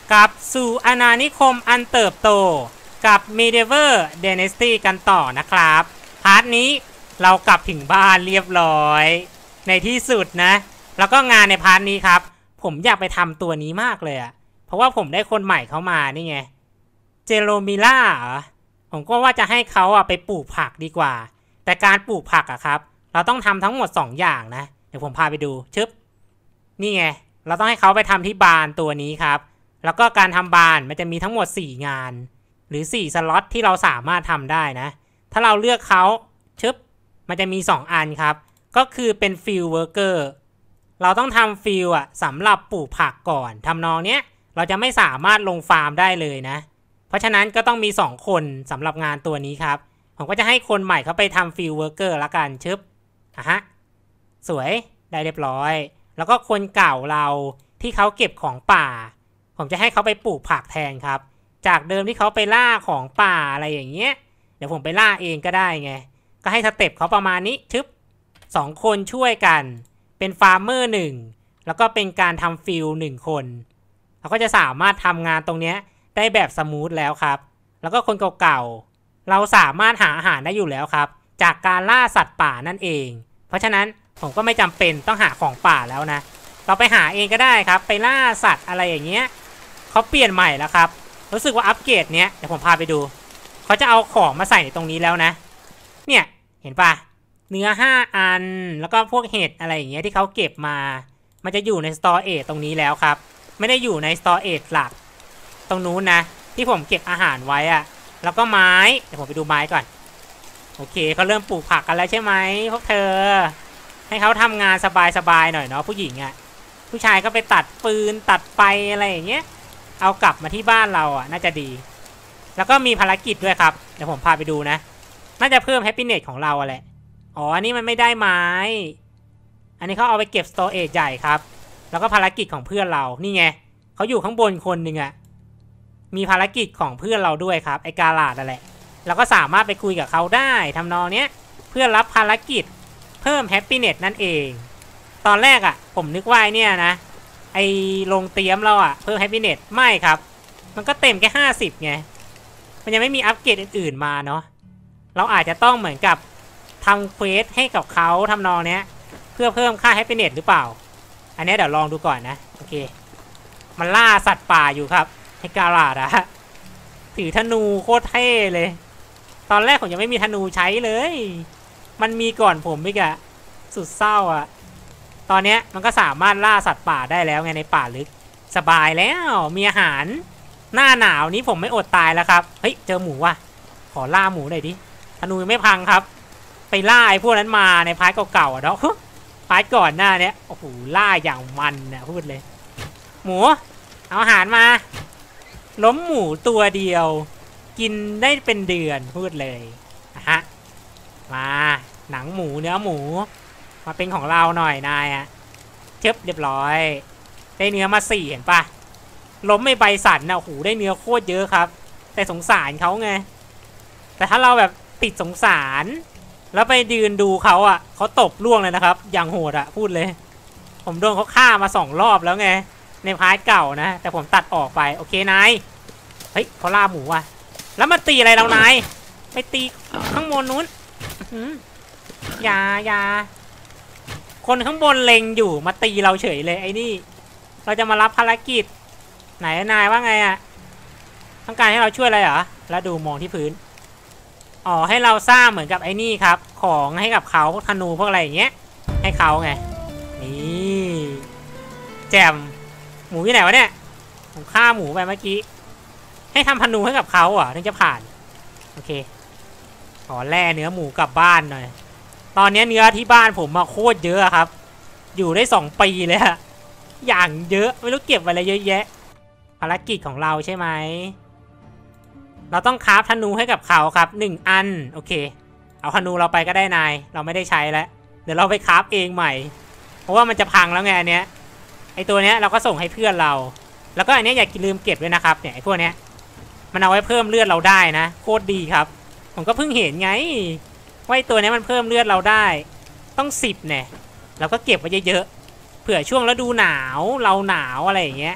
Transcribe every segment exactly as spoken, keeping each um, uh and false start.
กลับสู่อาณานิคมอันเติบโตกับ Medieval Dynasty กันต่อนะครับพาร์ทนี้เรากลับถึงบ้านเรียบร้อยในที่สุดนะแล้วก็งานในพาร์ทนี้ครับผมอยากไปทำตัวนี้มากเลยอะเพราะว่าผมได้คนใหม่เข้ามานี่ไงเจโรมิล่าเหรอผมก็ว่าจะให้เขาอะไปปลูกผักดีกว่าแต่การปลูกผักอะครับเราต้องทำทั้งหมดสองอย่างนะเดี๋ยวผมพาไปดูชึบนี่ไงเราต้องให้เขาไปทำที่บานตัวนี้ครับแล้วก็การทำบานมันจะมีทั้งหมดสี่งานหรือสี่สล็อตที่เราสามารถทำได้นะถ้าเราเลือกเขาชึบมันจะมีสองอันครับก็คือเป็นฟิลเวิร์กเกอร์เราต้องทำฟิลอะสำหรับปลูกผักก่อนทำนองเนี้ยเราจะไม่สามารถลงฟาร์มได้เลยนะเพราะฉะนั้นก็ต้องมีสองคนสำหรับงานตัวนี้ครับผมก็จะให้คนใหม่เขาไปทำฟิลเวิร์กเกอร์ละกันชึบอ่ะฮะสวยได้เรียบร้อยแล้วก็คนเก่าเราที่เขาเก็บของป่าผมจะให้เขาไปปลูกผักแทนครับจากเดิมที่เขาไปล่าของป่าอะไรอย่างเงี้ยเดี๋ยวผมไปล่าเองก็ได้ไงก็ให้สเต็ปเขาประมาณนี้ชึบสองคนช่วยกันเป็นฟาร์มเมอร์หนึ่งแล้วก็เป็นการทำฟิลหนึ่งคนเราก็จะสามารถทำงานตรงเนี้ยได้แบบสมูทแล้วครับแล้วก็คนเก่าๆเราสามารถหาอาหารได้อยู่แล้วครับจากการล่าสัตว์ป่านั่นเองเพราะฉะนั้นผมก็ไม่จำเป็นต้องหาของป่าแล้วนะเราไปหาเองก็ได้ครับไปล่าสัตว์อะไรอย่างเงี้ยเขาเปลี่ยนใหม่แล้วครับรู้สึกว่าอัปเกรดเนี้ยเดี๋ยวผมพาไปดูเขาจะเอาของมาใส่ในตรงนี้แล้วนะเนี่ยเห็นปะเนื้อห้าอันแล้วก็พวกเห็ดอะไรอย่างเงี้ยที่เขาเก็บมามันจะอยู่ในสตอเรจตรงนี้แล้วครับไม่ได้อยู่ในสตอเรจหลักตรงนู้นนะที่ผมเก็บอาหารไว้อะแล้วก็ไม้เดี๋ยวผมไปดูไม้ก่อนโอเคเขาเริ่มปลูกผักกันแล้วใช่ไหมพวกเธอให้เขาทำงานสบายๆหน่อยเนาะผู้หญิงอะผู้ชายก็ไปตัดฟืนตัดไฟอะไรอย่างเงี้ยเอากลับมาที่บ้านเราอะน่าจะดีแล้วก็มีภารกิจด้วยครับเดี๋ยวผมพาไปดูนะน่าจะเพิ่มแฮปปี้เน็ตของเราแหละอ๋ออันนี้มันไม่ได้ไม้อันนี้เขาเอาไปเก็บสโตรเอจใหญ่ครับแล้วก็ภารกิจของเพื่อนเรานี่ไงเขาอยู่ข้างบนคนหนึ่งอะมีภารกิจของเพื่อนเราด้วยครับไอ้กาลาดนั่นแหละเราก็สามารถไปคุยกับเขาได้ทำนองเนี้ยเพื่อรับภารกิจเพิ่มแฮปปี้เน็ตนั่นเองตอนแรกอะผมนึกว่าเนี่ยนะไอ้ลงเตรียมเราอะเพิ่มแฮปปี้เน็ตไม่ครับมันก็เต็มแค่ห้าสิบไงมันยังไม่มีอัปเกรดอื่นๆมาเนาะเราอาจจะต้องเหมือนกับทำเควสให้กับเขาทำนองเนี้ยเพื่อเพิ่มค่าแฮปปี้เน็ตหรือเปล่าอันนี้เดี๋ยวลองดูก่อนนะโอเคมันล่าสัตว์ป่าอยู่ครับให้กาลาดอะถือธนูโคตรเท่เลยตอนแรกผมยังไม่มีธนูใช้เลยมันมีก่อนผมอีกอะสุดเศร้าอะตอนนี้มันก็สามารถล่าสัตว์ป่าได้แล้วไงในป่าลึกสบายแล้วมีอาหารหน้าหนาวนี้ผมไม่อดตายแล้วครับเฮ้ยเจอหมูว่ะขอล่าหมูหน่อยดิธนูไม่พังครับไปล่าไอ้พวกนั้นมาในพาร์ทเก่าๆอะเนาะพาร์ทก่อนหน้านี้โอ้โหล่าอย่างมันนะพูดเลยหมูเอาอาหารมาล้มหมูตัวเดียวกินได้เป็นเดือนพูดเลยนะฮะมาหนังหมูเนื้อหมูมาเป็นของเราหน่อยนายอะเชิบเรียบร้อยได้เนื้อมาสี่เห็นปะล้มไม่ใบสันนะโอ้โหได้เนื้อโคตรเยอะครับแต่สงสารเขาไงแต่ถ้าเราแบบติดสงสารแล้วไปยืนดูเขาอ่ะเขาตบล่วงเลยนะครับอย่างโหดอ่ะพูดเลยผมโดนเขาฆ่ามาสองรอบแล้วไงในพาร์ทเก่านะแต่ผมตัดออกไปโอเคนายเฮ้ยเขาล่าหมูว่ะแล้วมาตีอะไรเรานายไปตีข้างบนนู้นอย่าอย่าคนข้างบนเล็งอยู่มาตีเราเฉยเลยไอ้นี่เราจะมารับภารกิจไหนนายว่าไงอ่ะต้องการให้เราช่วยอะไรเหรอแล้วดูมองที่พื้นอ๋อให้เราสร้างเหมือนกับไอ้นี่ครับของให้กับเขาพวกธนูพวกอะไรอย่างเงี้ยให้เขาไงนี่แจมหมูที่ไหนวะเนี่ยผมฆ่าหมูไปเมื่อกี้ให้ทำธนูให้กับเขาอ่ะถึงจะผ่านโอเคขอแล่เนื้อหมูกลับบ้านหน่อยตอนนี้เนื้อที่บ้านผมมาโคตรเยอะครับอยู่ได้สองปีเลยอะอย่างเยอะไม่รู้เก็บไว้อะไรเยอะแยะภารกิจของเราใช่ไหมเราต้องคราฟธนูให้กับเขาครับหนึ่งอันโอเคเอาธนูเราไปก็ได้นายเราไม่ได้ใช้แล้วเดี๋ยวเราไปคราฟเองใหม่เพราะว่ามันจะพังแล้วไงอันเนี้ยไอตัวเนี้ยเราก็ส่งให้เพื่อนเราแล้วก็อันนี้อย่าลืมเก็บด้วยนะครับเนี่ยไอพวกเนี้ยมันเอาไว้เพิ่มเลือดเราได้นะโคตรดีครับผมก็เพิ่งเห็นไงว่าไอตัวนี้มันเพิ่มเลือดเราได้ต้องสิบเนี่ยเราก็เก็บไว้เยอะๆเผื่อช่วงฤดูหนาวเราหนาวอะไรอย่างเงี้ย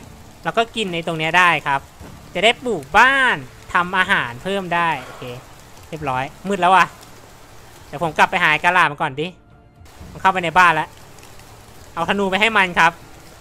แล้วก็กินในตรงนี้ได้ครับจะได้ปลูกบ้านทำอาหารเพิ่มได้โอเคเรียบร้อยมืดแล้วอ่ะเดี๋ยวผมกลับไปหากระลามันก่อนดิมันเข้าไปในบ้านแล้วเอาธนูไปให้มันครับ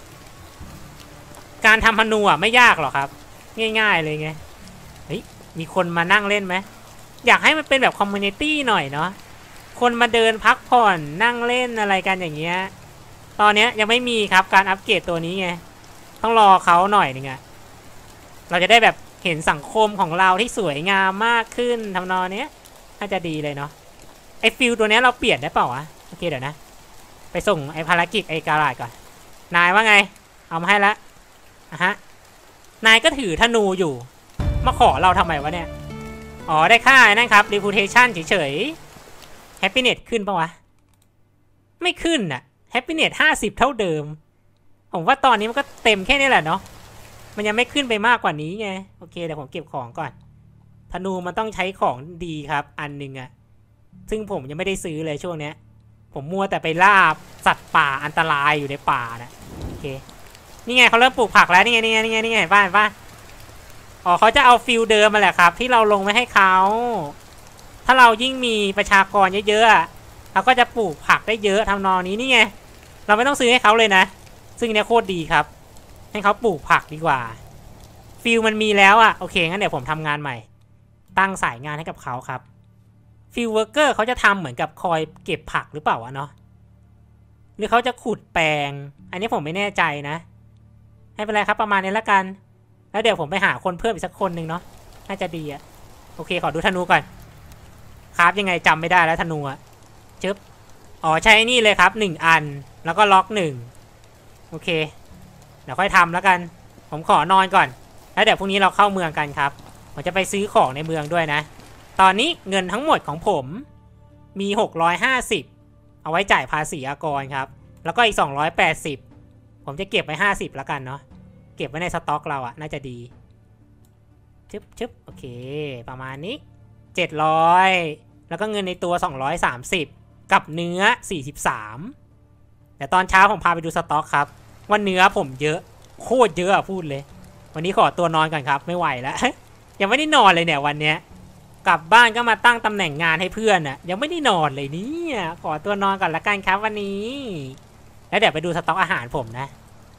การทำธนูอ่ะไม่ยากหรอกครับง่ายๆเลยไงเฮ้ยมีคนมานั่งเล่นไหมอยากให้มันเป็นแบบคอมมูนิตี้หน่อยเนาะคนมาเดินพักผ่อนนั่งเล่นอะไรกันอย่างเงี้ยตอนนี้ยังไม่มีครับการอัปเกรดตัวนี้ไงต้องรอเขาหน่อยนึงอะเราจะได้แบบเห็นสังคมของเราที่สวยงามมากขึ้นทำนองนี้น่าจะดีเลยเนาะไอฟิลตัวนี้เราเปลี่ยนได้เปล่าวะโอเคเดี๋ยวนะไปส่งไอภารกิจไอการาดก่อนนายว่าไงเอามาให้ละอะฮะนายก็ถือธนูอยู่มาขอเราทำไมวะเนี่ยอ๋อได้ค่านั่นครับ reputation เฉยๆ happiness ขึ้นปะวะไม่ขึ้นน่ะ happiness ห้าสิบเท่าเดิมผมว่าตอนนี้มันก็เต็มแค่นี้แหละเนาะมันยังไม่ขึ้นไปมากกว่านี้ไงโอเคเดี๋ยวผมเก็บของก่อนธนูมันต้องใช้ของดีครับอันหนึ่งอะซึ่งผมยังไม่ได้ซื้อเลยช่วงนี้ผมมัวแต่ไปล่าสัตว์ป่าอันตรายอยู่ในป่านะโอเคนี่ไงเขาเริ่มปลูกผักแล้วนี่ไงนี่ไงนี่ไงนี่ไงบ้านบ้านอ๋อเขาจะเอาฟิลเดิมมาแหละครับที่เราลงไว้ให้เขาถ้าเรายิ่งมีประชากรเยอะๆเราก็จะปลูกผักได้เยอะทำนองนี้นี่ไงเราไม่ต้องซื้อให้เขาเลยนะซึ่งเนี้ยโคตรดีครับให้เขาปลูกผักดีกว่าฟิลมันมีแล้วอ่ะโอเคงั้นเดี๋ยวผมทำงานใหม่ตั้งสายงานให้กับเขาครับฟิลเวิร์กเกอร์เขาจะทำเหมือนกับคอยเก็บผักหรือเปล่าวะเนาะหรือเขาจะขุดแปลงอันนี้ผมไม่แน่ใจนะไม่เป็นไรครับประมาณนี้ละกันแล้วเดี๋ยวผมไปหาคนเพิ่มอีกสักคนหนึ่งเนาะน่าจะดีอะโอเคขอดูธนูก่อนครับยังไงจำไม่ได้แล้วธนูอะจึ๊บอ๋อใช้นี่เลยครับหนึ่งอันแล้วก็ล็อกหนึ่งโอเคเดี๋ยวค่อยทำแล้วกันผมขอนอนก่อนแล้วเดี๋ยวพรุ่งนี้เราเข้าเมืองกันครับผมจะไปซื้อของในเมืองด้วยนะตอนนี้เงินทั้งหมดของผมมีหกร้อยห้าสิบเอาไว้จ่ายภาษีอากรครับแล้วก็อีกสองร้อยแปดสิบผมจะเก็บไว้ห้าสิบแล้วกันเนาะเก็บไว้ในสต็อกเราอะน่าจะดีชึบชึบโอเคประมาณนี้เจ็ดร้อยแล้วก็เงินในตัวสองร้อยสามสิบกับเนื้อสี่สิบสามแต่ตอนเช้าผมพาไปดูสต็อกครับว่าเนื้อผมเยอะโคตรเยอะอะพูดเลยวันนี้ขอตัวนอนก่อนครับไม่ไหวแล้ว ยังไม่ได้นอนเลยเนี่ยวันเนี้ยกลับบ้านก็มาตั้งตำแหน่งงานให้เพื่อนอะยังไม่ได้นอนเลยเนี่ยขอตัวนอนก่อนละกันครับวันนี้แล้วเดี๋ยวไปดูสต็อกอาหารผมนะ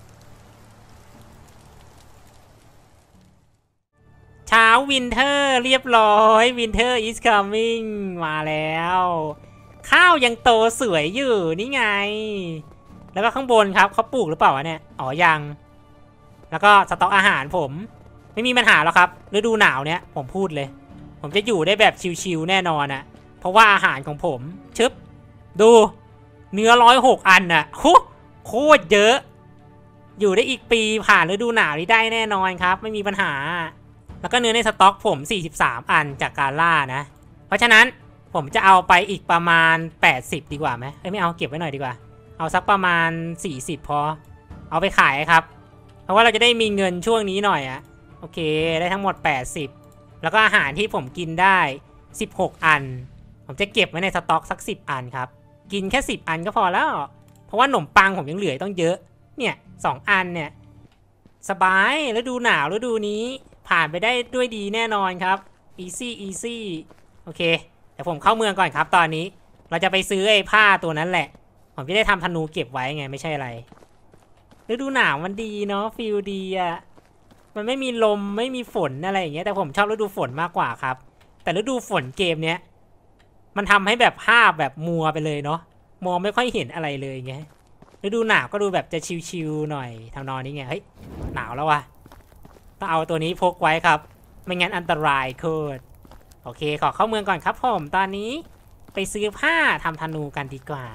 เช้าวินเทอร์เรียบร้อยวินเทอร์ is coming มาแล้วข้าวยังโตสวยอยู่นี่ไงแล้วก็ข้างบนครับเขาปลูกหรือเปล่าวะเนี่ยอ๋อยังแล้วก็สต็อกอาหารผมไม่มีปัญหาแล้วครับฤดูหนาวเนี้ยผมพูดเลยผมจะอยู่ได้แบบชิวๆแน่นอนอะเพราะว่าอาหารของผมชึบดูเนื้อร้อยหกอันน่ะโคตรเยอะอยู่ได้อีกปีผ่านฤดูหนาวนี้ได้แน่นอนครับไม่มีปัญหาแล้วก็เนื้อในสต็อกผมสี่สิบสามอันจากการล่านะเพราะฉะนั้นผมจะเอาไปอีกประมาณแปดสิบดีกว่าไหมไม่เอาเก็บไว้หน่อยดีกว่าเอาสักประมาณสี่สิบพอเอาไปขายครับเพราะว่าเราจะได้มีเงินช่วงนี้หน่อยอะโอเคได้ทั้งหมดแปดสิบแล้วก็อาหารที่ผมกินได้สิบหกอันผมจะเก็บไว้ในสต็อกสักสิบอันครับกินแค่สิบอันก็พอแล้วเพราะว่าขนมปังผมยังเหลือต้องเยอะเนี่ยสองอันเนี่ยสบายแล้วดูหนาวแล้วดูนี้ผ่านไปได้ด้วยดีแน่นอนครับ easy easy โอเคเดี๋ยวผมเข้าเมืองก่อนครับตอนนี้เราจะไปซื้อไอ้ผ้าตัวนั้นแหละผมจะได้ทำธนูเก็บไว้ไงไม่ใช่อะไรฤดูหนาวมันดีเนาะฟีลดีอะมันไม่มีลมไม่มีฝนอะไรอย่างเงี้ยแต่ผมชอบฤดูฝนมากกว่าครับแต่ฤดูฝนเกมเนี้ยมันทำให้แบบภาพแบบมัวไปเลยเนาะมองไม่ค่อยเห็นอะไรเลยไงฤดูหนาวก็ดูแบบจะชิลๆหน่อยทำนองนี้ไงเฮ้ยหนาวแล้ววะต้องเอาตัวนี้พกไว้ครับไม่งั้นอันตรายโคตรโอเคขอเข้าเมืองก่อนครับผมตอนนี้ไปซื้อผ้าทำธนูกันดีกว่า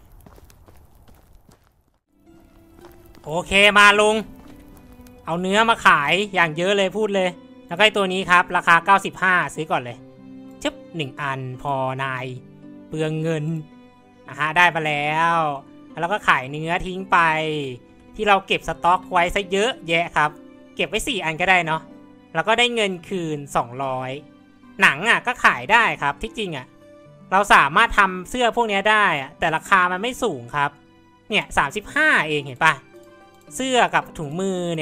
โอเคมาลุงเอาเนื้อมาขายอย่างเยอะเลยพูดเลยแล้วก็ตัวนี้ครับราคาเก้าสิบห้าซื้อก่อนเลยชึบหนึ่งอันพอนายเปลืองเงินอ่ะฮะได้มาแล้วแล้วก็ขายเนื้อทิ้งไปที่เราเก็บสต็อกไว้ซะเยอะแยะครับเก็บไว้สี่อันก็ได้เนาะแล้วก็ได้เงินคืนสองร้อยหนังอ่ะก็ขายได้ครับที่จริงอ่ะเราสามารถทำเสื้อพวกนี้ได้อ่ะแต่ราคามันไม่สูงครับเนี่ยสามสิบห้าเองเห็นปะเสื้อกับถุงมือเนี่ย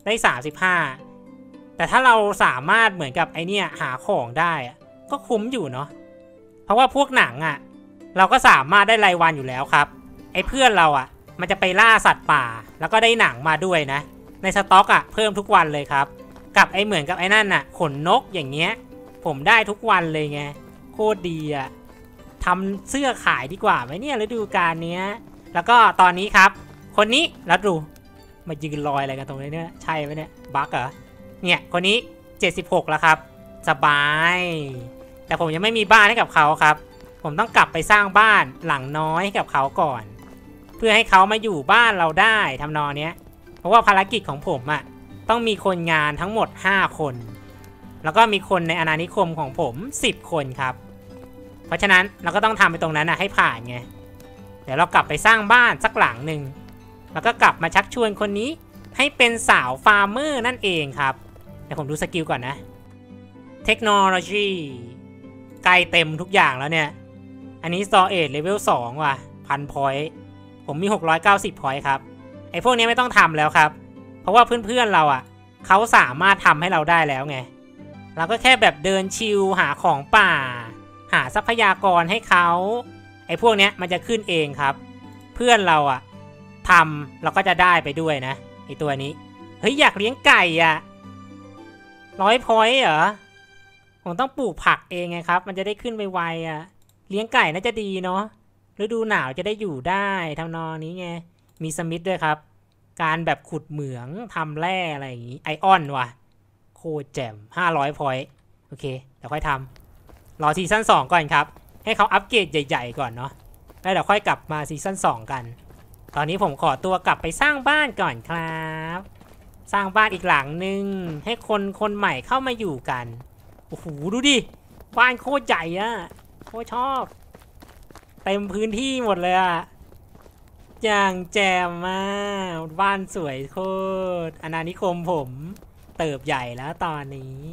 ได้สามสิบห้าแต่ถ้าเราสามารถเหมือนกับไอเนี่ยหาของได้ก็คุ้มอยู่เนาะเพราะว่าพวกหนังอ่ะเราก็สามารถได้รายวันอยู่แล้วครับไอเพื่อนเราอ่ะมันจะไปล่าสัตว์ป่าแล้วก็ได้หนังมาด้วยนะในสต็อกอ่ะเพิ่มทุกวันเลยครับกับไอเหมือนกับไอนั่นน่ะขนนกอย่างเงี้ยผมได้ทุกวันเลยไงโคตรดีอ่ะทำเสื้อขายดีกว่าไหมเนี่ยฤดูกาลเนี้ยแล้วก็ตอนนี้ครับคนนี้แล้วดูมายืนลอยอะไรกันตรงนี้เนี่ยใช่ไหมเนี่ยบั๊กเหรอเนี่ยคนนี้เจ็ดสิบหกแล้วครับสบายแต่ผมยังไม่มีบ้านให้กับเขาครับผมต้องกลับไปสร้างบ้านหลังน้อยให้กับเขาก่อนเพื่อให้เขามาอยู่บ้านเราได้ทำนองเนี้ยเพราะว่าภารกิจของผมอะต้องมีคนงานทั้งหมดห้าคนแล้วก็มีคนในอาณานิคมของผมสิบคนครับเพราะฉะนั้นเราก็ต้องทำไปตรงนั้นนะให้ผ่านไงเดี๋ยวเรากลับไปสร้างบ้านสักหลังหนึ่งแล้วก็กลับมาชักชวนคนนี้ให้เป็นสาวฟาร์มเมอร์นั่นเองครับเดี๋ยวผมดูสกิลก่อนนะเทคโนโลยีใกล้เต็มทุกอย่างแล้วเนี่ยอันนี้ซอเอทเลเวลสองว่ะพันพอยต์ผมมีหกร้อยเก้าสิบพอยต์ครับไอ้พวกนี้ไม่ต้องทำแล้วครับเพราะว่าเพื่อนๆเราอ่ะเขาสามารถทำให้เราได้แล้วไงเราก็แค่แบบเดินชิลหาของป่าหาทรัพยากรให้เขาไอ้พวกนี้มันจะขึ้นเองครับเพื่อนเราอ่ะทำเราก็จะได้ไปด้วยนะไอ้ตัวนี้เฮ้ยอยากเลี้ยงไก่อ่ะร้อยพอยต์เหรอผมต้องปลูกผักเองไงครับมันจะได้ขึ้นไวๆอ่ะเลี้ยงไก่น่าจะดีเนาะฤดูหนาวจะได้อยู่ได้ทำนองนี้ไงมีสมิธด้วยครับการแบบขุดเหมืองทำแร่อะไรอย่างงี้ไอออนว่ะโคตรแจ่มห้าร้อยพอยต์โอเคเดี๋ยวค่อยทำรอซีซั่นสองก่อนครับให้เขาอัปเกรดใหญ่ๆก่อนเนาะแล้วเดี๋ยวค่อยกลับมาซีซั่นสองกันตอนนี้ผมขอตัวกลับไปสร้างบ้านก่อนครับสร้างบ้านอีกหลังนึงให้คนคนใหม่เข้ามาอยู่กันโอ้โหดูดิบ้านโคตรใหญ่อะโคตรชอบเต็มพื้นที่หมดเลยอะอย่างแจ่มมากบ้านสวยโคตรอาณานิคมผมเติบใหญ่แล้วตอนนี้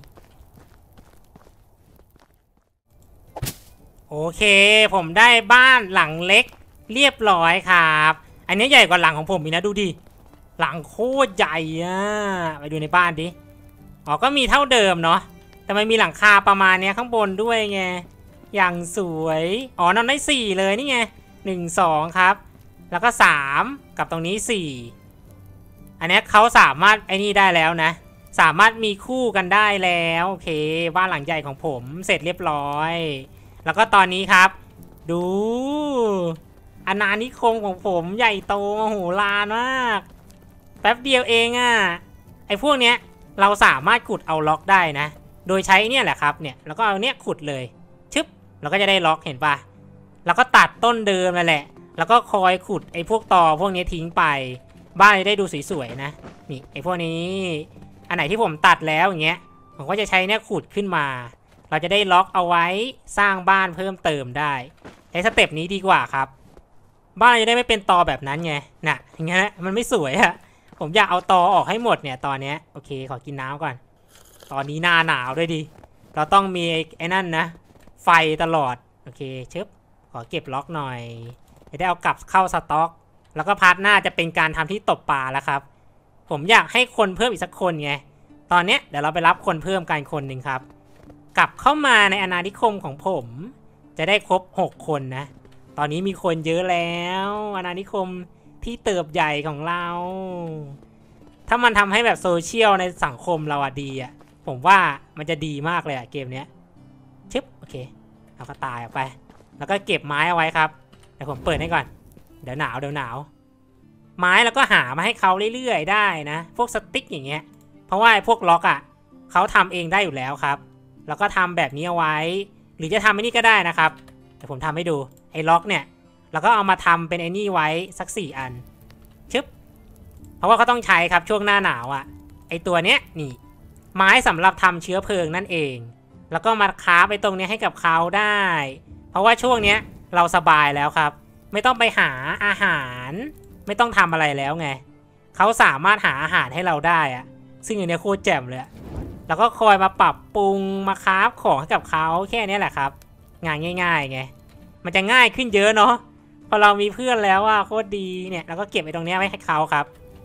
โอเคผมได้บ้านหลังเล็กเรียบร้อยครับอันนี้ใหญ่กว่าหลังของผมอีกนะดูดิหลังโคตรใหญ่อะไปดูในบ้านดิอ๋อก็มีเท่าเดิมเนาะแต่มันมีหลังคาประมาณนี้ข้างบนด้วยไงอย่างสวยอ๋อนอนได้สี่เลยนี่ไงหนึ่ง สองครับแล้วก็สามกับตรงนี้สี่อันนี้เขาสามารถไอ้นี่ได้แล้วนะสามารถมีคู่กันได้แล้วโอเคบ้านหลังใหญ่ของผมเสร็จเรียบร้อยแล้วก็ตอนนี้ครับดูอาณานิคมของผมใหญ่โตมโหฬารมากแป๊บเดียวเองอ่ะไอ้พวกเนี้ยเราสามารถขุดเอาล็อกได้นะโดยใช้เนี่ยแหละครับเนี่ยแล้วก็เอาเนี้ยขุดเลยชึบเราก็จะได้ล็อกเห็นปะแล้วก็ตัดต้นเดิมนั่นแหละแล้วก็คอยขุดไอ้พวกตอพวกนี้ทิ้งไปบ้านจะได้ดูสวยๆนะนี่ไอ้พวกนี้อันไหนที่ผมตัดแล้วอย่างเงี้ยผมก็จะใช้เนี่ยขุดขึ้นมาเราจะได้ล็อกเอาไว้สร้างบ้านเพิ่มเติมได้ใช้สเต็ปนี้ดีกว่าครับบ้านจะได้ไม่เป็นตอแบบนั้นไงน่ะอย่างเงี้ยมันไม่สวยอะผมอยากเอาตอออกให้หมดเนี่ยตอนเนี้ยโอเคขอกินน้ำก่อนตอนนี้หน้าหนาวด้วยดิเราต้องมีไอ้นั่นนะไฟตลอดโอเคเชิบขอเก็บล็อกหน่อยจะได้เอากลับเข้าสต็อกแล้วก็พาร์ทหน้าจะเป็นการทำที่ตบปลาแล้วครับผมอยากให้คนเพิ่มอีกสักคนไงตอนเนี้ยเดี๋ยวเราไปรับคนเพิ่มกันคนหนึ่งครับกลับเข้ามาในอาณานิคมของผมจะได้ครบหกคนนะตอนนี้มีคนเยอะแล้วอาณานิคมที่เติบใหญ่ของเราถ้ามันทำให้แบบโซเชียลในสังคมเราอะดีอะผมว่ามันจะดีมากเลยอะเกมเนี้ยชึบโอเคเอาก็ตายออกไปแล้วก็เก็บไม้เอาไว้ครับเดี๋ยวผมเปิดให้ก่อนเดี๋ยวหนาวเดี๋ยวหนาวไม้แล้วก็หามาให้เขาเรื่อยๆได้นะพวกสติ๊กอย่างเงี้ยเพราะว่าพวกล็อกอะเขาทำเองได้อยู่แล้วครับแล้วก็ทำแบบนี้เอาไว้หรือจะทำไอ้นี่ก็ได้นะครับเดี๋ยวผมทำให้ดูไอ้ล็อกเนี่ยแล้วก็เอามาทำเป็นไอ้นี่ไว้สักสี่อันชึบเพราะว่าเขาต้องใช้ครับช่วงหน้าหนาวอะไอ้ตัวเนี้ยนี่ไม้สำหรับทำเชื้อเพลิงนั่นเองแล้วก็มาค้าไปตรงนี้ให้กับเขาได้เพราะว่าช่วงเนี้ยเราสบายแล้วครับไม่ต้องไปหาอาหารไม่ต้องทำอะไรแล้วไงเขาสามารถหาอาหารให้เราได้อะซึ่งอันนี้โคตรแจ่มเลยแล้วก็คอยมาปรับปรุงมาคราฟของให้กับเขาแค่นี้แหละครับงานง่ายๆไงมันจะง่ายขึ้นเยอะเนาะพอเรามีเพื่อนแล้วว่าโคตรดีเนี่ยแล้วก็เก็บไว้ตรงนี้ไว้ให้เขาครับข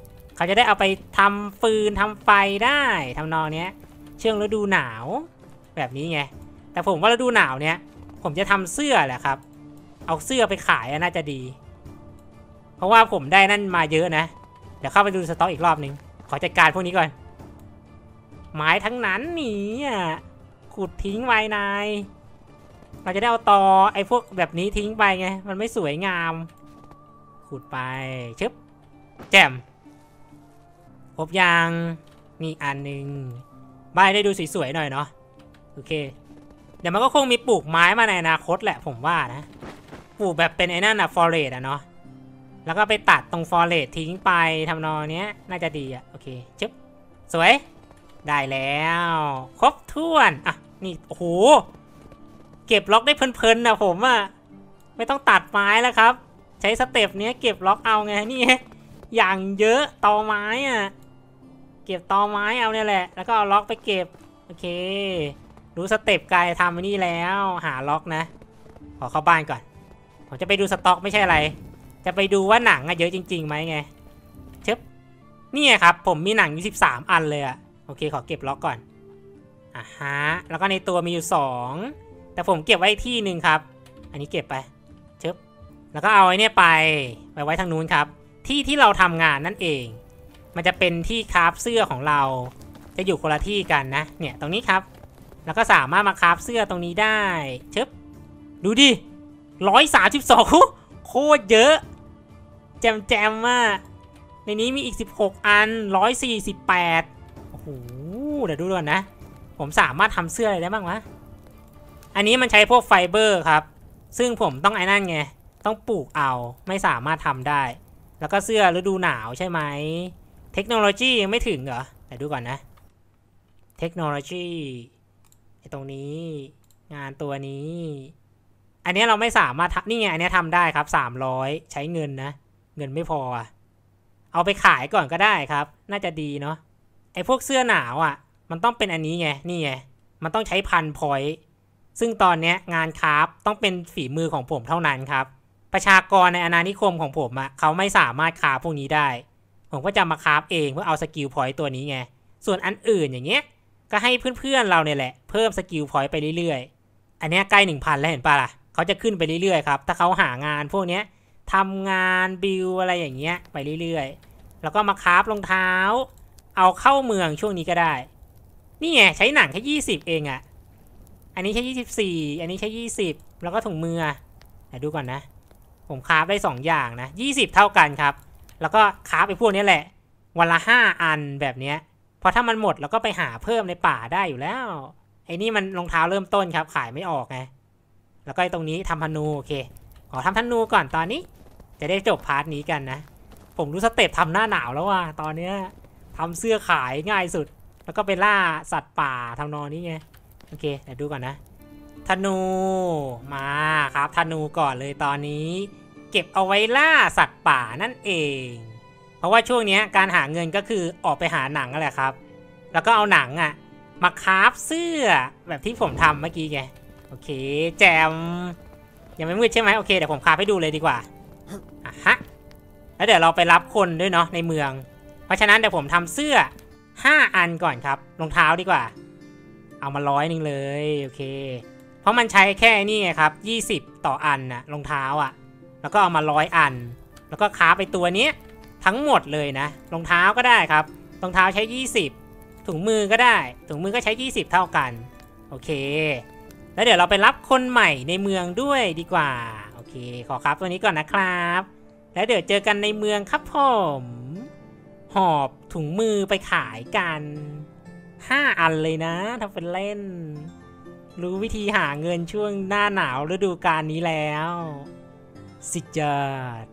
เขาจะได้เอาไปทำฟืนทำไฟได้ทำนองเนี้ยช่วงฤดูหนาวแบบนี้ไงแต่ผมว่าฤดูหนาวเนี้ยผมจะทำเสื้อแหละครับเอาเสื้อไปขายน่าจะดีเพราะว่าผมได้นั่นมาเยอะนะเดี๋ยวเข้าไปดูสต็อกอีกรอบนึงขอจัดการพวกนี้ก่อนไม้ทั้งนั้นนี่ขุดทิ้งไว้นายเราจะได้เอาตอไอ้พวกแบบนี้ทิ้งไปไงมันไม่สวยงามขุดไปชึบแจ่มครบยางมีอันหนึ่งใบได้ดูสวยๆหน่อยเนาะโอเคเดี๋ยวมันก็คงมีปลูกไม้มาในอนาคตแหละผมว่านะปลูกแบบเป็นไอ้นั่นอะฟอเรสอะเนาะแล้วก็ไปตัดตรงฟอเรสทิ้งไปทำนองเนี้ยน่าจะดีอะโอเคชึบสวยได้แล้วครบถ้วนอ่ะนี่โอ้โหเก็บล็อกได้เพลินๆนะผมอะไม่ต้องตัดไม้แล้วครับใช้สเต็ปนี้เก็บล็อกเอาไงนี่อย่างเยอะตอไม้อะเก็บตอไม้เอาเนี่ยแหละแล้วก็เอาล็อกไปเก็บโอเครู้สเต็ปกายทำนี่แล้วหาล็อกนะขอเข้าบ้านก่อนผมจะไปดูสต็อกไม่ใช่อะไรจะไปดูว่าหนังอะเยอะจริงๆไหมไงเชิบนี่ครับผมมีหนังอยู่สิบสามอันเลยอะโอเคขอเก็บล็อกก่อนอ่ะฮะแล้วก็ในตัวมีอยู่สองแต่ผมเก็บไว้ที่หนึ่งครับอันนี้เก็บไปเชิบแล้วก็เอาไอ้นี่ไปไปไว้ทางนู้นครับที่ที่เราทำงานนั่นเองมันจะเป็นที่คราฟเสื้อของเราจะอยู่คนละที่กันนะเนี่ยตรงนี้ครับแล้วก็สามารถมาคราฟเสื้อตรงนี้ได้เชิบดูดิร้อยสามสิบสองโคตรเยอะแจมแจมมากในนี้มีอีกสิบหกอันร้อยสี่สิบแปดโอ้โหเดี๋ยวดูก่อนนะผมสามารถทำเสื้ออะไรได้บ้างวะอันนี้มันใช้พวกไฟเบอร์ครับซึ่งผมต้องไอ้นั่นไงต้องปลูกเอาไม่สามารถทำได้แล้วก็เสื้อฤดูหนาวใช่ไหมเทคโนโลยียังไม่ถึงเหรอเดี๋ยวดูก่อนนะเทคโนโลยีไอ้ตรงนี้งานตัวนี้อันนี้เราไม่สามารถทำนี่ไงอันนี้ทำได้ครับสามร้อยใช้เงินนะเงินไม่พอเอาไปขายก่อนก็ได้ครับน่าจะดีเนาะไอ้พวกเสื้อหนาวอ่ะมันต้องเป็นอันนี้ไงนี่ไงมันต้องใช้พันพอยต์ซึ่งตอนนี้งานคราฟต้องเป็นฝีมือของผมเท่านั้นครับประชากรในอาณานิคมของผมอ่ะเขาไม่สามารถคราฟพวกนี้ได้ผมก็จะมาคราฟเองเพื่อเอาสกิลพอยต์ตัวนี้ไงส่วนอันอื่นอย่างเงี้ยก็ให้เพื่อนๆเราเนี่ยแหละเพิ่มสกิลพอยต์ไปเรื่อยๆอันนี้ใกล้ หนึ่งพัน แล้วเห็นป่ะล่ะเขาจะขึ้นไปเรื่อยๆครับถ้าเขาหางานพวกนี้ทำงานบิลอะไรอย่างเงี้ยไปเรื่อยๆแล้วก็มาคราฟรองเท้าเอาเข้าเมืองช่วงนี้ก็ได้นี่ไงใช้หนังแค่ยี่สิบเองอะอันนี้ใช้ยี่สิบสี่อันนี้ใช้ยี่สิบแล้วก็ถุงมือเดี๋ยวดูก่อนนะผมคราฟได้สองอย่างนะยี่สิบเท่ากันครับแล้วก็คราฟไปพวกนี้แหละวันละห้าอันแบบเนี้ยพอถ้ามันหมดเราก็ไปหาเพิ่มในป่าได้อยู่แล้วไอ้นี่มันรองเท้าเริ่มต้นครับขายไม่ออกไงแล้วก็ตรงนี้ทำธนูโอเคขอทำธนูก่อนตอนนี้จะได้จบพาร์ทนี้กันนะผมรู้สเต็ปทำหน้าหนาวแล้วว่ะตอนเนี้ยทำเสื้อขายง่ายสุดแล้วก็ไปล่าสัตว์ป่าทำนองนี้ไงโอเคเดี๋ยวดูก่อนนะธนูมาครับธนูก่อนเลยตอนนี้เก็บเอาไว้ล่าสัตว์ป่านั่นเองเพราะว่าช่วงนี้การหาเงินก็คือออกไปหาหนังนั่นแหละครับแล้วก็เอาหนังอ่ะมาคราฟเสื้อแบบที่ผมทำเมื่อกี้ไงโอเคแจมยังไม่มืดใช่ไหมโอเคเดี๋ยวผมคราฟให้ดูเลยดีกว่าอ่ะฮะแล้วเดี๋ยวเราไปรับคนด้วยเนาะในเมืองเพราะฉะนั้นเดี๋ยวผมทำเสื้อห้าอันก่อนครับรองเท้าดีกว่าเอามาร้อยนึงเลยโอเคเพราะมันใช้แค่นี่ไงครับยี่สิบต่ออันนะรองเท้าอ่ะแล้วก็เอามาร้อยอันแล้วก็คราฟไปตัวนี้ทั้งหมดเลยนะรองเท้าก็ได้ครับรองเท้าใช้ยี่สิบถุงมือก็ได้ถุงมือก็ใช้ยี่สิบเท่ากันโอเคแล้วเดี๋ยวเราไปรับคนใหม่ในเมืองด้วยดีกว่าโอเคขอครับตัวนี้ก่อนนะครับแล้วเดี๋ยวเจอกันในเมืองครับผมหอบถุงมือไปขายกันห้าอันเลยนะทำเป็นเล่นรู้วิธีหาเงินช่วงหน้าหนาวฤดูกาลนี้แล้วสุดยอด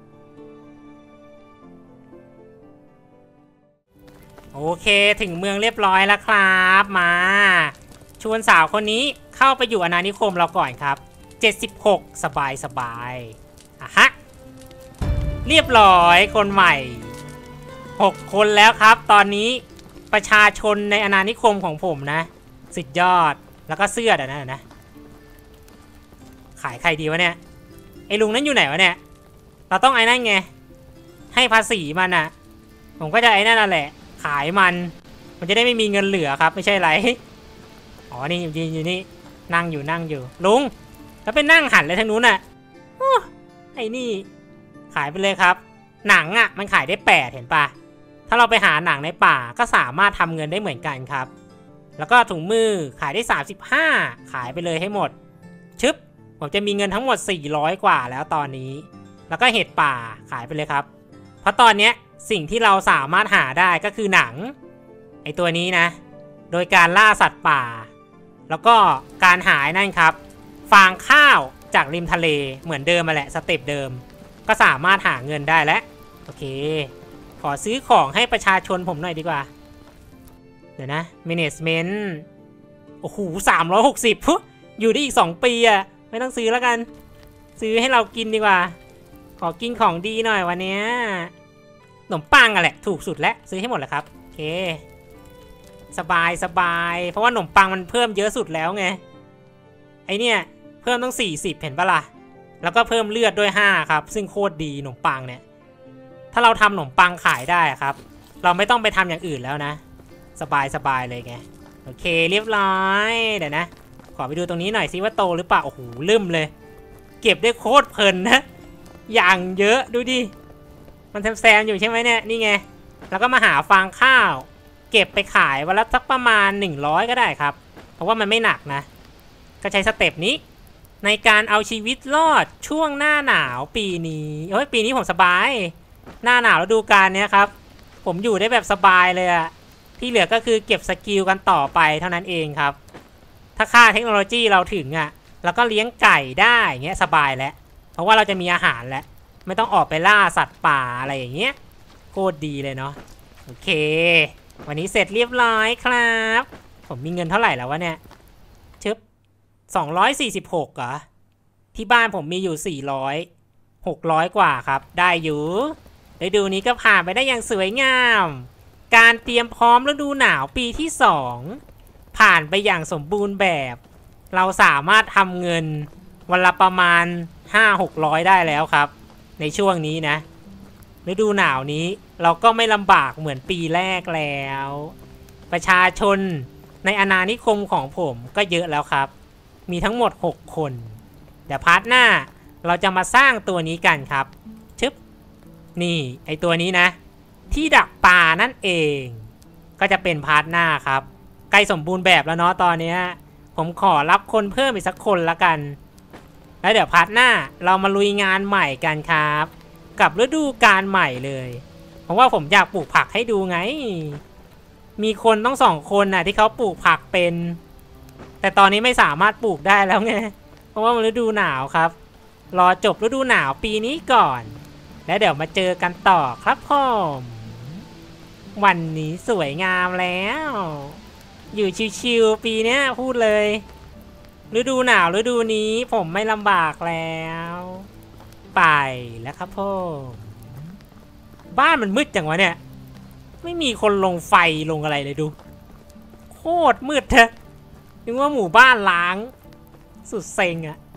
โอเคถึงเมืองเรียบร้อยแล้วครับมาชวนสาวคนนี้เข้าไปอยู่อาณานิคมเราก่อนครับเจ็ดสิบหกสบายสบายอ่ะฮะเรียบร้อยคนใหม่หกคนแล้วครับตอนนี้ประชาชนในอาณานิคมของผมนะสุดยอดแล้วก็เสื้อเดี๋ยวนะนะขายใครดีวะเนี่ยไอ้ลุงนั้นอยู่ไหนวะเนี่ยเราต้องไอ้นั่นไงให้ภาษีมันอะผมก็จะไอ้นั่นแหละขายมันมันจะได้ไม่มีเงินเหลือครับไม่ใช่ไรอ๋อนี่อยู่อยู่นี่นั่งอยู่นั่งอยู่ลุงแล้วไปนั่งหันเลยทางนู้นน่ะโอ้ไอ้นี่ขายไปเลยครับหนังอ่ะมันขายได้แปดเห็นปะถ้าเราไปหาหนังในป่าก็สามารถทำเงินได้เหมือนกันครับแล้วก็ถุงมือขายได้สามสิบห้าขายไปเลยให้หมดชึบผมจะมีเงินทั้งหมดสี่ร้อยกว่าแล้วตอนนี้แล้วก็เห็ดป่าขายไปเลยครับเพราะตอนนี้สิ่งที่เราสามารถหาได้ก็คือหนังไอตัวนี้นะโดยการล่าสัตว์ป่าแล้วก็การหายนั่นครับฟางข้าวจากริมทะเลเหมือนเดิมมาแหละสเต็ปเดิมก็สามารถหาเงินได้แล้วโอเคขอซื้อของให้ประชาชนผมหน่อยดีกว่าเดี๋ยวนะ management โอ้โหสามร้อยหกสิบอยู่ได้อีกสองปีอะไม่ต้องซื้อแล้วกันซื้อให้เรากินดีกว่าขอกินของดีหน่อยวันนี้ขนมปังอะแหละถูกสุดแล้วซื้อให้หมดเลยครับโอเคสบายสบายเพราะว่าขนมปังมันเพิ่มเยอะสุดแล้วไงไอเนี่ยเพิ่มต้องสี่สิบเห็นปะล่ะแล้วก็เพิ่มเลือดด้วยห้าครับซึ่งโคตรดีขนมปังเนี่ยถ้าเราทำขนมปังขายได้ครับเราไม่ต้องไปทำอย่างอื่นแล้วนะสบายสบายเลยไงโอเคเรียบร้อยเดี๋ยวนะขอไปดูตรงนี้หน่อยซิว่าโตหรือเปล่าโอ้โหลืมเลยเก็บได้โคตรเพลินนะอย่างเยอะดูดิมันแซมๆอยู่ใช่ไหมเนี่ยนี่ไงแล้วก็มาหาฟางข้าวเก็บไปขายวันละสักประมาณหนึ่งร้อยก็ได้ครับเพราะว่ามันไม่หนักนะก็ใช้สเต็ปนี้ในการเอาชีวิตรอดช่วงหน้าหนาวปีนี้โอ้ยปีนี้ผมสบายหน้าหนาวฤดูกาลเนี้ยครับผมอยู่ได้แบบสบายเลยอะที่เหลือก็คือเก็บสกิลกันต่อไปเท่านั้นเองครับถ้าค่าเทคโนโลยีเราถึงอะเราก็เลี้ยงไก่ได้เงี้ยสบายแล้วเพราะว่าเราจะมีอาหารแล้วไม่ต้องออกไปล่าสัตว์ป่าอะไรอย่างเงี้ยโคตรดีเลยเนาะโอเควันนี้เสร็จเรียบร้อยครับผมมีเงินเท่าไหร่แล้ววะเนี่ยชึบสองร้อยสี่สิบหกเหรอที่บ้านผมมีอยู่สี่ร้อยหกร้อยกว่าครับได้อยู่ฤดูนี้ก็ผ่านไปได้อย่างสวยงามการเตรียมพร้อมฤดูหนาวปีที่สองผ่านไปอย่างสมบูรณ์แบบเราสามารถทำเงินวันละประมาณ ห้าหกร้อย ได้แล้วครับในช่วงนี้นะฤดูหนาวนี้เราก็ไม่ลำบากเหมือนปีแรกแล้วประชาชนในอาณานิคมของผมก็เยอะแล้วครับมีทั้งหมดหกคนเดี๋ยวพาร์ทหน้าเราจะมาสร้างตัวนี้กันครับชึบนี่ไอตัวนี้นะที่ดักปลานั่นเองก็จะเป็นพาร์ทหน้าครับใกล้สมบูรณ์แบบแล้วเนาะตอนนี้ผมขอรับคนเพิ่มอีกสักคนละกันแล้วเดี๋ยวพาร์ทหน้าเรามาลุยงานใหม่กันครับกับฤดูกาลใหม่เลยเพราะว่าผมอยากปลูกผักให้ดูไงมีคนต้องสองคนน่ะที่เขาปลูกผักเป็นแต่ตอนนี้ไม่สามารถปลูกได้แล้วไงเพราะว่ามันฤดูหนาวครับรอจบฤดูหนาวปีนี้ก่อนแล้วเดี๋ยวมาเจอกันต่อครับผมวันนี้สวยงามแล้วอยู่ชิวๆปีนี้พูดเลยฤดูหนาวฤดูนี้ผมไม่ลำบากแล้วไปแล้วครับพ่อบ้านมันมืดจังวะเนี่ยไม่มีคนลงไฟลงอะไรเลยดูโคตรมืดเถอะนึกว่าหมู่บ้านล้างสุดเซ็งอะ